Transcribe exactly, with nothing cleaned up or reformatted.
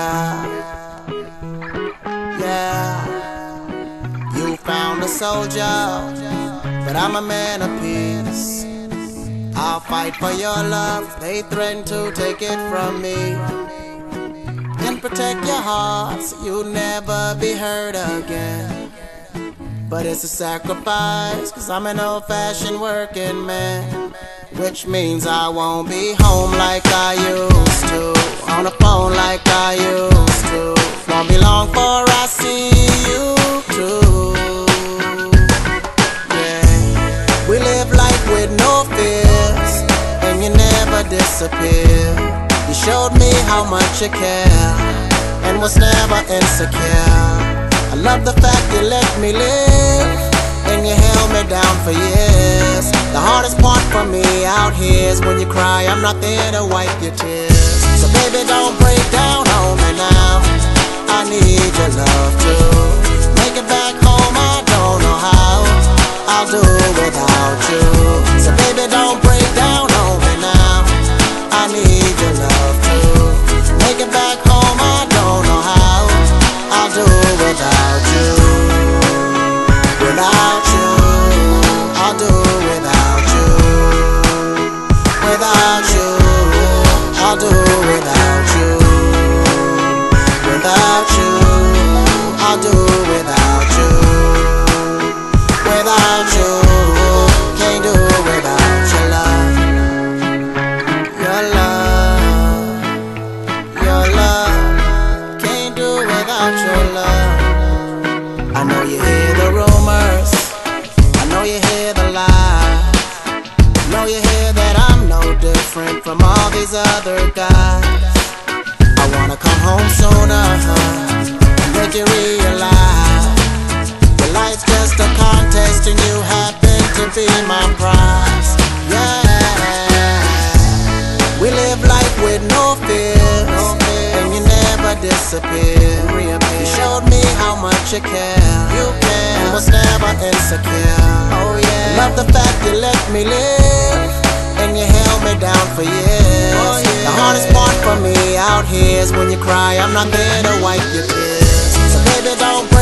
Yeah, yeah. You found a soldier, but I'm a man of peace. I'll fight for your love. They threaten to take it from me. And protect your heart so you'll never be hurt again. But it's a sacrifice, cause I'm an old-fashioned working man, which means I won't be home like I used to, on the phone like I used to. Won't be long before I see you too. Yeah, we live life with no fears, and you never disappear. You showed me how much you care, and was never insecure. I love the fact you let me live, and you held me down for years. The hardest part for me out here is when you cry, I'm not there to wipe your tears. So baby, don't break down on me now, I need your love too. Make it back home, I don't know how I'll do without you. So baby, don't break down on me now, I need your love too. Make it back home, I don't know how I'll do without you. Without you, I'll do without you. Without you, I'll do without you. Without you, I'll do without you. Without you, can't do without your love. Your love, your love, can't do without your love. I know you hear the rumors, I know you hear the lies, I know you hear that I'm no different from all these other guys. I wanna come home sooner, huh, and make you realize your life's just a contest and you happen to be my prize. Yeah, we live life with no fears, and you never disappear. You showed me how much you care, you care, and was never insecure. Oh yeah, love the fact you let me live, and you held me down for years. Oh, yeah. The hardest part for me out here is when you cry, I'm not there to wipe your tears. So baby, don't